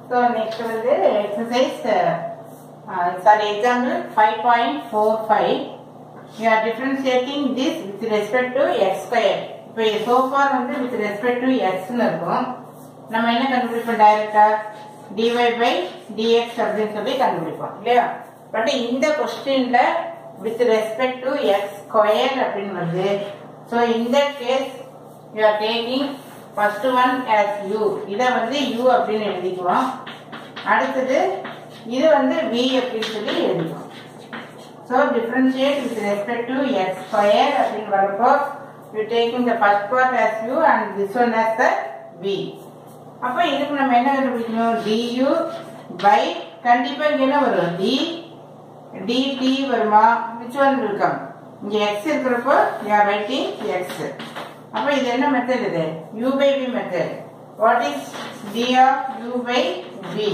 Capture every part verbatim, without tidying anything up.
So next one is exercise. Uh, sorry, example five point four five. You are differentiating this with respect to x square. இப்போ so far வந்து with respect to x னு இருக்கும். நம்ம என்ன கண்டுபிடிப்போம் டைரக்டா dy by dx அப்படின்னு சொல்லி கண்டுபிடிப்போம் இல்லையா? பட் இந்த क्वेश्चनல with respect to x square அப்படின்னு வருது. So in that case you are taking first one as u. இத வந்து u அப்படின்னு எழுதிக்குவோம். அடுத்து இது வந்து v அப்படின்னு சொல்லி எழுதிக்குவோம். So differentiate with respect to x square அப்படின்னு வரப்போ you taking the first part as u and this one as the v. அப்ப இதுக்கு நம்ம என்ன கண்டுபிடிக்கணும் du by கண்டிப்பா இங்க என்ன வரும் d dt வருமா which one will come இங்க x இருக்கிறப்போ you are writing x. அப்ப இது என்ன மெத்தட் இது u by v method. What is d of u by v?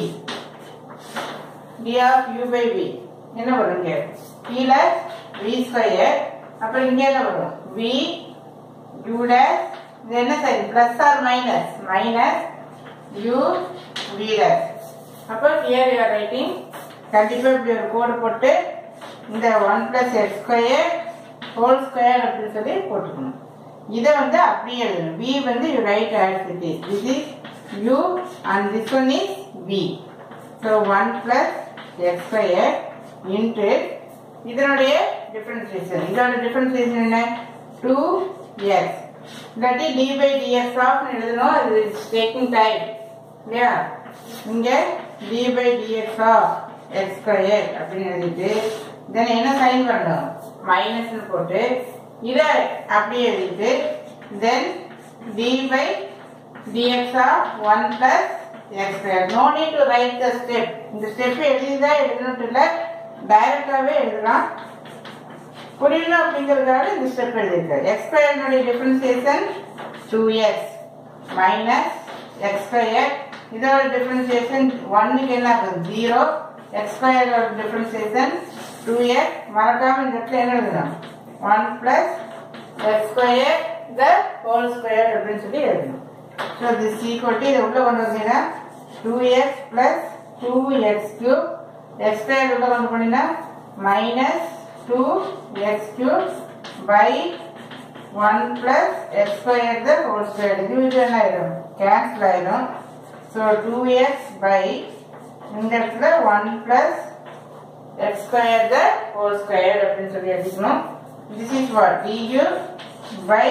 d of u by v என்ன வரும் இங்க கீழ v ஸ்கொயர். அப்ப இங்க என்ன வரும் v u dash இது என்ன sign plus or minus minus u v dash. அப்ப here you are writing கண்டிப்பா இப்படி ஒரு கோடு போட்டு இந்த one plus x square whole square அப்படி சொல்லி போட்டுக்கணும். இத வந்து அப்படியே எழுதணும். v வந்து you write as it is. This is u and this one is v. So one plus x square into இதனுடைய டிஃபரன்ஷியேஷன். இதோட டிஃபரன்ஷியேஷன் என்ன two x. இல்லாட்டி d by dx ஆஃப் எழுதணும். அது இஸ் டேக்கிங் டைம் இல்லையா? இங்க d by dx of x square அப்படின்னு எழுதிட்டு தென் என்ன சைன் பண்ணணும் மைனஸ்னு போட்டு இத அப்படியே எழுதிட்டு then d by dx of one plus x square. No need to write the step. இந்த ஸ்டெப் எழுதிதான் எழுதணும் இல்ல டைரக்டாவே எழுதலாம். புரியணும் அப்படிங்கிறதுக்காக இந்த ஸ்டெப் எழுதிருக்காரு. x square னுடைய differentiation two x minus x square. இதோட டிஃபரன்ஷியேஷன் one க்கு என்ன ஆகும் zero. x square ஓட டிஃபரன்ஷியேஷன் two x. மறக்காம இந்த இடத்துல என்ன எழுதணும் one plus x square the whole square அப்படின்னு சொல்லி எழுதணும். So this is equal to இதை உள்ள கொண்டு வந்தீங்கன்னா two x plus two x cube x square உள்ள கொண்டு போனீங்கன்னா minus two x cube by one plus x square the whole square. இது இது என்ன ஆயிடும் cancel ஆயிடும். So two x by இந்த இடத்துல one plus x square the whole square அப்படின்னு சொல்லி எழுதிக்கணும். This is what du by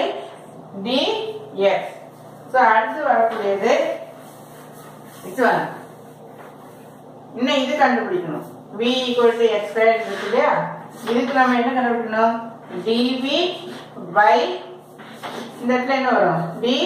dx. So அடுத்து வரக்கூடியது இது one. இன்னும் இது கண்டுபிடிக்கணும். v equal to x square இருக்கு இல்லையா? இதுக்கு நம்ம என்ன கண்டுபிடிக்கணும் dv by இந்த இடத்துல என்ன வரும்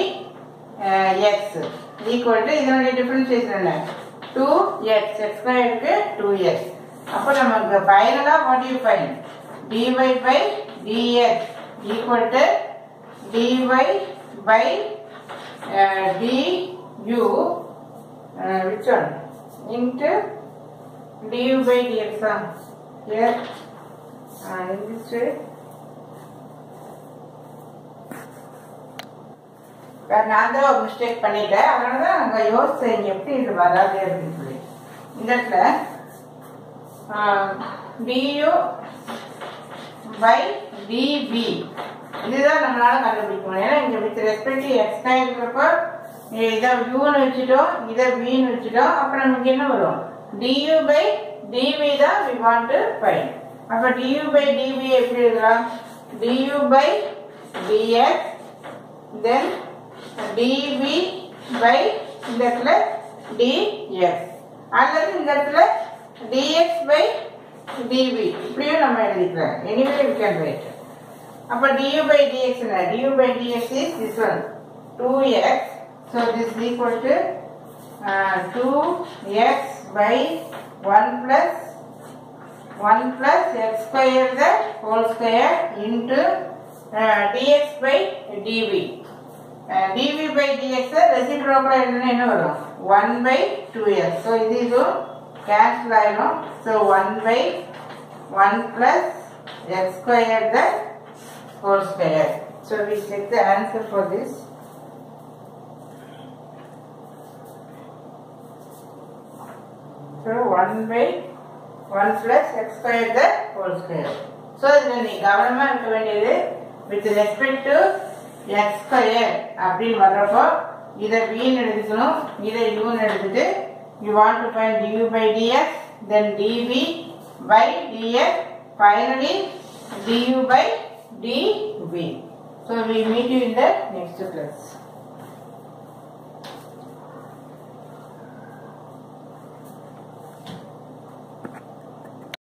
dx equal to இதனுடைய டிஃபரன்ஷியேஷன் என்ன two x. x square க்கு two x. அப்ப நமக்கு ஃபைனலா what do you find dy by dx equal to dy by uh, du uh, which one into du by dx. Here uh, in this way நான் தான் ஒரு mistake பண்ணிட்டேன். அதனால தான் அங்கே யோசிச்சேன் எப்படி இது வராது அப்படின்னு சொல்லி. இந்த இடத்துல du by dv இதுதான் நம்மளால கண்டுபிடிக்கணும். ஏன்னா இங்க வித் ரெஸ்பெக்ட் எக்ஸ் இருக்கிறப்ப இதை யூன்னு வச்சுட்டோம் இதை வின்னு வச்சுட்டோம். அப்புறம் நமக்கு என்ன வரும் du by dv தான் we want to find. அப்ப du by dv எப்படி எழுதலாம் du by dx then dv by இந்த இடத்துல dx அல்லது இந்த இடத்துல dx by dv இப்படியும் நம்ம எழுதிக்கலாம். anyway we can write. அப்ப du by dx என்ன du by dx is this one two x. so this is equal to uh, two x by one plus one plus x square the whole square into uh, dx by dv. uh, dv by dx reciprocal என்ன வரும் one by two x. so இது இது cancel ஆயிடும். so one by one plus x square the whole square. so we check the answer for this. So one by one plus x square the whole square. So இதில் நீ கவனமாக இருக்க வேண்டியது with respect to x square அப்படின்னு வர்றப்போ இதை vன்னு எடுத்துக்கணும், இதை uன்னு எடுத்துட்டு you want to find du by dx, then dv by dx, finally du by dv. So we meet you in the next class.